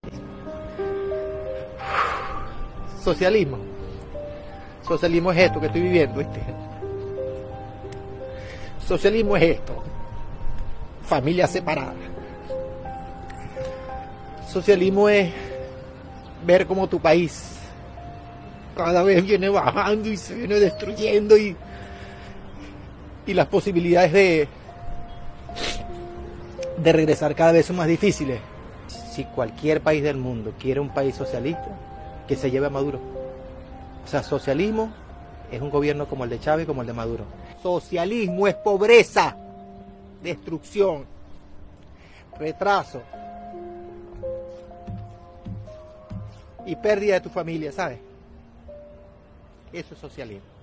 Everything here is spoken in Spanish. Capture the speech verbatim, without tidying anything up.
Socialismo. Socialismo es esto que estoy viviendo, ¿viste? Socialismo es esto. Familia separada. Socialismo es ver cómo tu país cada vez viene bajando y se viene destruyendo y, y las posibilidades de, de regresar cada vez son más difíciles. Si cualquier país del mundo quiere un país socialista, que se lleve a Maduro. O sea, socialismo es un gobierno como el de Chávez, como el de Maduro. Socialismo es pobreza, destrucción, retraso y pérdida de tu familia, ¿sabes? Eso es socialismo.